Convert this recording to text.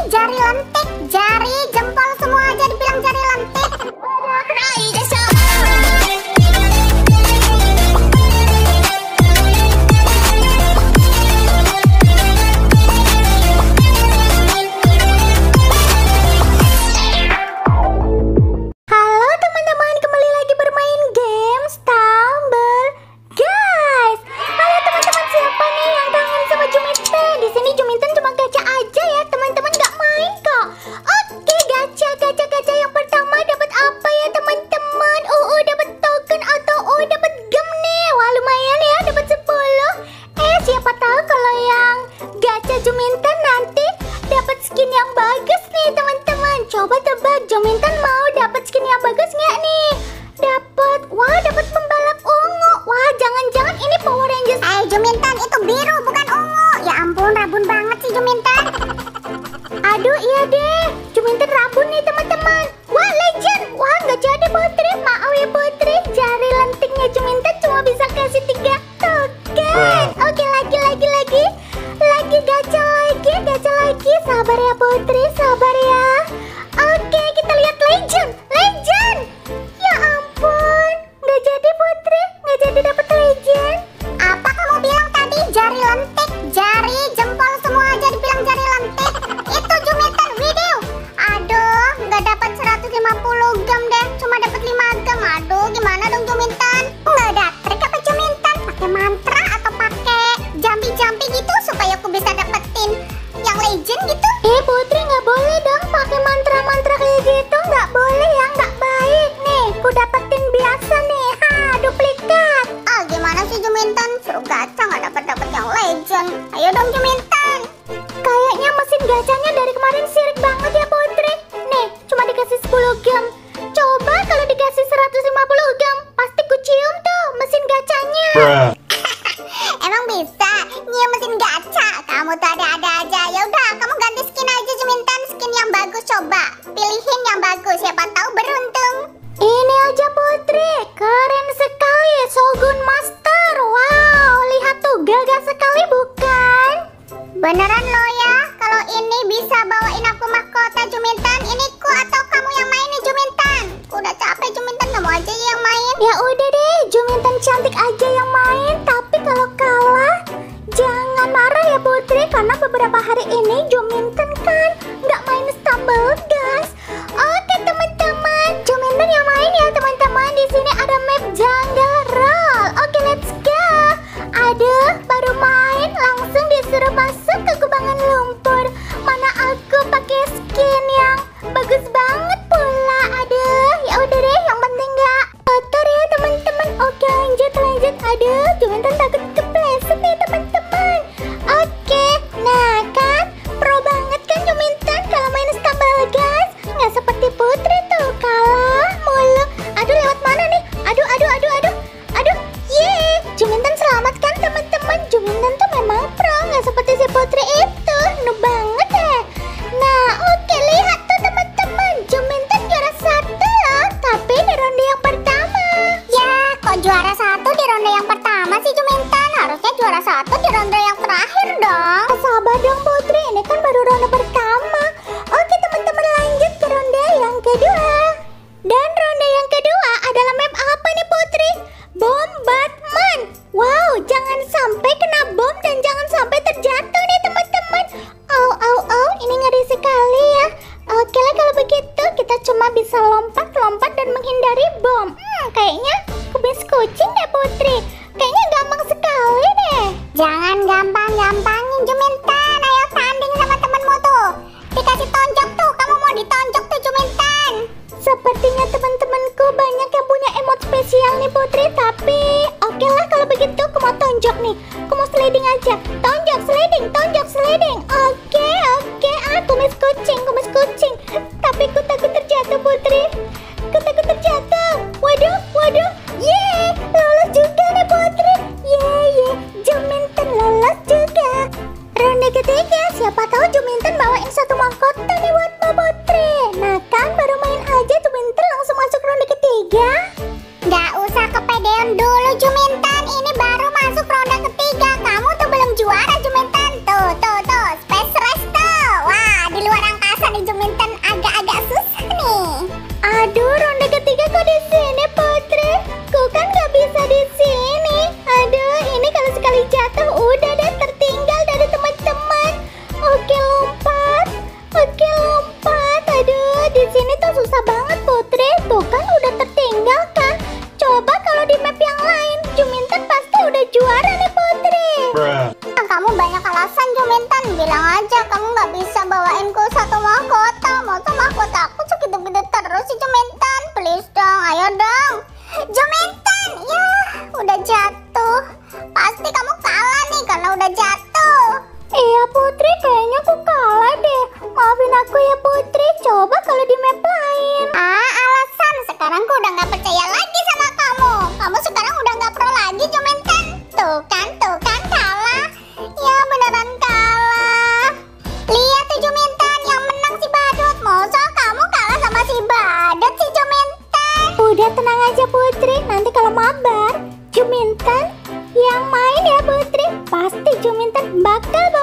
jari lentik, jari jempol semua aja dibilang jari lentik. Halo teman-teman, kembali lagi bermain game Stumble Guys. Halo teman-teman, siapa nih yang kangen sama Juminten? Di sini Juminten cuma gacha aja ya teman-teman, nggak main kok. Oke, gacha yang pertama dapat apa ya teman-teman? Dapat token atau dapat gem nih. Wah, lumayan ya, dapat 10. Siapa tahu kalau yang gacha Juminten nanti dapat skin yang bagus nih teman-teman. Coba tebak, Juminten mau dapat skin yang bagus nggak nih? Dapat pembalap ungu. Wah, jangan-jangan ini Power Rangers. Juminten itu biru bukan ungu. Ya ampun, rabun banget sih Juminten. Aduh, iya deh, Juminten rabun nih teman-teman. Wah, legend. Wah, nggak jadi Putri. Maaf ya Putri, jari lentiknya Juminten cuma bisa kasih 3 token. Oke, lagi gacha lagi. Sabar ya Putri, sabar ya. Oke, kita lihat legend. Ya ampun, nggak jadi Putri, nggak jadi dapat legend. Apa kamu bilang tadi jari lentik, jari jempol semua aja dibilang jari lentik? Itu Juminten video. Aduh, nggak dapat 150 gem deh, cuma dapat 5 gem. Aduh, gimana dong Juminten? Nggak ada trik apa Juminten? Pakai mantra atau pakai jambi gitu supaya aku bisa dapetin yang legend gitu? Putri, nggak boleh dong pakai mantra kayak gitu, nggak boleh ya, nggak baik nih. Ku dapetin biasa nih, duplikat. Gimana sih Juminten? Suruh gacha nggak dapet yang legend. Ayo dong Juminten. Kayaknya mesin gacanya dari kemarin sirik banget ya Putri. Nih, cuma dikasih 10 gem. Coba kalau dikasih 150 gem, pasti ku cium tuh mesin gacanya. Emang bisa nyium mesin gacha? Kamu tuh ada-ada aja. Ya udah, kamu ganti skin aja Juminten, skin yang bagus. Coba pilihin yang bagus, siapa tahu beruntung. Ini aja Putri, keren sekali, Shogun Master. Wow, lihat tuh, gagah sekali bukan? Beneran lo ya, kalau ini bisa bawain aku mahkota Juminten. Ini ku atau kamu yang main nih Juminten? Udah capek Juminten, kamu aja yang main. Ya udah deh, Juminten cantik aja yang main. Tapi kalau kalah, jangan marah ya Putri, karena beberapa hari ini Juminten kan nggak main Stumble Guys. Oke teman-teman, Juminten yang main ya teman-teman. Di sini ada map Jungle Roll. Oke, let's go. Aduh, baru main langsung disuruh masuk ke kubangan lumpur. Mana aku pakai skin yang bagus banget pula. Aduh, ya udah deh, yang penting nggak kotor ya teman-teman. Oke, lanjut. Aduh, Juminten takut kepleset nih teman-teman. Oke, nah kan pro banget kan Juminten kalau main Stumble Guys. Nggak seperti Putri tuh, kalah mulu. Aduh, lewat mana nih? Aduh. Yeay, Juminten selamat kan teman-teman. Juminten tuh memang pro, nggak seperti si Putri itu. Noob banget ya. Nah, oke, lihat tuh teman-teman, Juminten juara 1 loh, tapi di ronde yang pertama. Ya, kok juara 1 di ronde yang pertama sih Juminten? Harusnya juara 1 di ronde yang terakhir dong. Sabar dong Putri, ini kan baru ronde pertama. Oke teman-teman, lanjut ke ronde yang kedua. Dan ronde yang kedua adalah map apa nih Putri? Bombardment. Wow, jangan sampai kena bom dan jangan sampai terjatuh nih teman-teman. Ini ngeri sekali ya. Oke lah, kalau begitu kita cuma bisa lompat dan menghindari bom. Kayaknya kubis kucing deh Putri. Kayaknya gampang sekali deh. Jangan gampang-gampangin Juminten. Ayo tanding sama temenmu tuh. Dikasih tonjok tuh, kamu mau ditonjok tuh Juminten. Sepertinya teman-temanku banyak yang punya emot spesial nih Putri. Tapi oke lah kalau begitu, aku mau tonjok nih. Aku mau sliding aja. Tonjok sliding. Oke. Kumis kucing. Tapi aku takut terjatuh Putri. Aku takut terjatuh. Waduh. Yeay, lolos juga nih Putri. Yeay, Juminten lolos juga. Ronde ketiga, siapa tahu Juminten bawain satu mahkota nih buat Mbak Putri. Nah kan, baru main aja Juminten langsung masuk ronde ketiga. Nggak usah kepedean dulu Juminten, ini baru masuk ronde ketiga. Kamu tuh belum juara Juminten. Tuh, Space Race tuh. Wah, di luar angkasa. aja kamu nggak bisa bawainku satu mahkota. Masa mahkota aku segitu-gitu terus sih Juminten? Please dong, ayo dong. Juminten, ya udah jatuh. Pasti kamu kalah nih karena udah jatuh. Iya Putri, kayaknya aku kalah deh. Maafin aku ya Putri, coba kalau di map lain. Alasan, sekarang aku udah nggak percaya lagi sama kamu. Kamu sekarang udah nggak pro lagi Juminten. Tuh kan kalah. Ya beneran kalah. Lihat tuh Juminten, yang menang si Badut. Masa kamu kalah sama si Badut sih Juminten? Udah tenang aja Putri, nanti kalau mabar Juminten yang main ya Putri. Pasti Juminten bakal